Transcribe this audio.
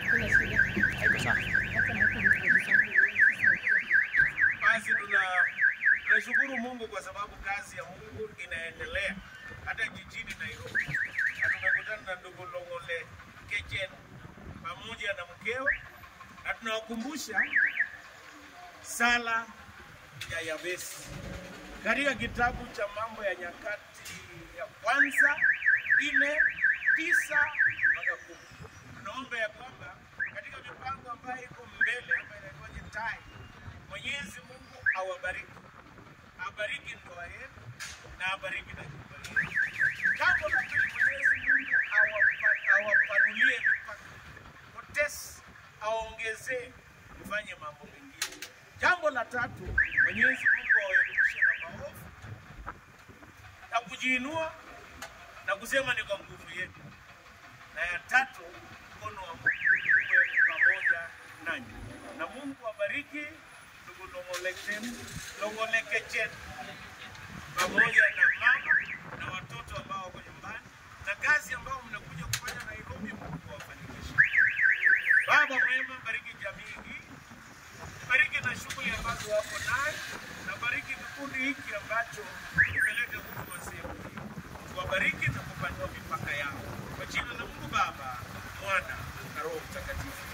Basi tunashukuru Mungu kwa sababu kazi ya Mungu inaendelea hata jijini Nairobi. Na tumekutana na ndugu Longole Kechen pamoja na mkeo, na tunawakumbusha sala ya Yabesi katika kitabu cha Mambo ya Nyakati ya kwanza 4:9 mpaka 10. Tunaomba ya kwamba katika mipango ambayo iko mbele hapa inaitwaje tai, Mwenyezi Mungu awabariki, abariki ndoa yenu na abariki na nyumba yenu. Jambo la pili, Mwenyezi Mungu awapanulie mipaka, kutesi aongezee kufanye mambo mengine. Jambo la tatu, Mwenyezi Mungu awaepushe na maovu na kujiinua na kusema ni kwa nguvu yetu. Na ya tatu, mkono wa Mungu uwe pamoja nanyi. Na Mungu abariki ndugu Longole Kechen pamoja na mama na watoto ambao wako nyumbani, na kazi ambao mnakuja kufanya Nairobi, Mungu awafanikishe. Baba mwema, bariki jamii hii, bariki na shughuli ambazo wako nayo, na bariki kikundi hiki ambacho kimeleta huduma sehemu hii. Wabariki na kupanua mipaka yao. Kwa jina la Mungu Baba, Mwana na Roho Mtakatifu.